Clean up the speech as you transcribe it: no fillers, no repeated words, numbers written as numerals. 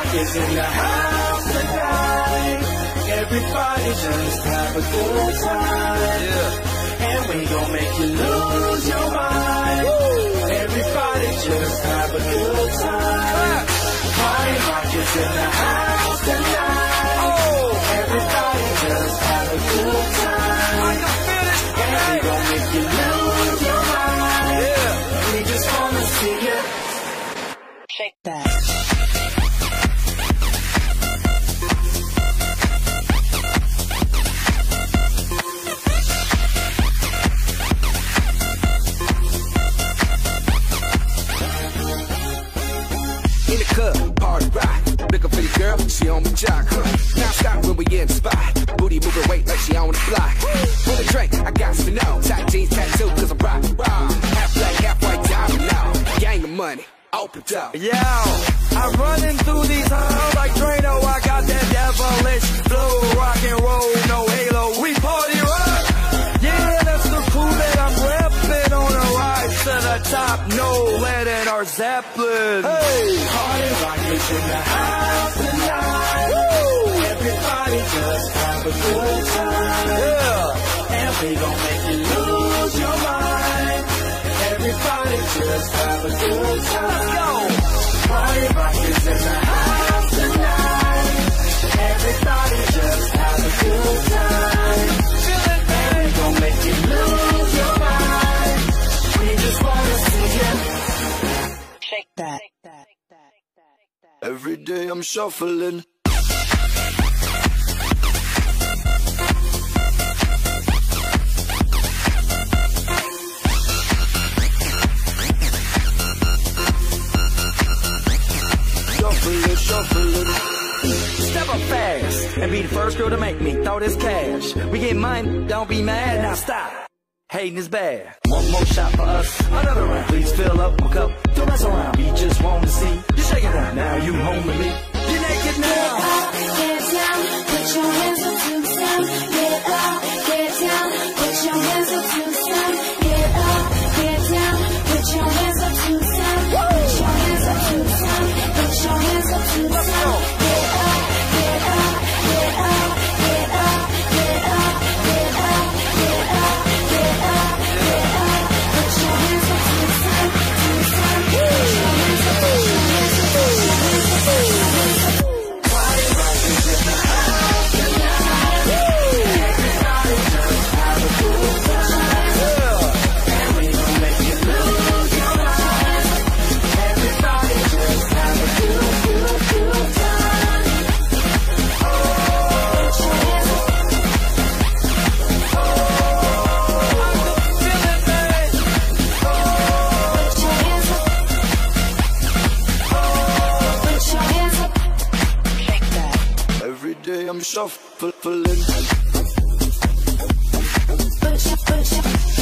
Rock is in the house tonight. Everybody just have a good time. Yeah. And we gon' make you lose your mind. Woo. Everybody just have a good time. Party Rock is in the house tonight. Oh. Everybody just have a good time. I can feel it. And we gon' make you lose your mind. Yeah. We just wanna see you shake that. In the club, party rock. Looking for the girl, she on the jock. Now stop when we in the spot. Booty moving weight like she on the block. For the drink, I got some know. Tight jeans, tattoo, cause I'm rock, raw. Half black, half white, diamond now. Gang of money, open up. Yo, I'm running through these halls like Drano. I got that devilish flow. Rock and roll, no halo. We party rock. Yeah, that's the crew that I'm repping on a ride to the top. No lead in our Zeppelin. Hey, Party Rock is in the house tonight. Woo. Everybody just have a good time. Yeah. And we gon' make you lose your mind. Everybody just have a good time. Let's go. Party Rock is in the house tonight. Everybody just have a good time. And we gon' make you lose your mind. We just wanna see you shake that. Every day I'm shuffling. Shuffling. Step up fast and be the first girl to make me throw this cash. We get money, don't be mad, now stop. Hating is bad. One more shot for us, another round. Please fill up my cup, don't mess around. We just want to see you shake it out. Now you home with me. You're naked now. Get down, put your hands up to the sound. Get up, get down, put your hands up to the sound. Get up, get down, put your hands up to the sound. Put your hands up to the sound. Put your hands up to the sound. Get up, get up, get up, get up, get up, get up, get up, get up, get up. Put your hands up to the sound, to the sound. Put your hands up, put your hands up, put your hands up, put your hands up. Party Rock is in the house tonight. Everybody just have a good time. And we gon' make you lose your mind. Everybody just have a good time. Oh, put your hands up. I can feel it, man. Put your hands up. Put your hands up. Shake that. Every day I'm shuffling. Put your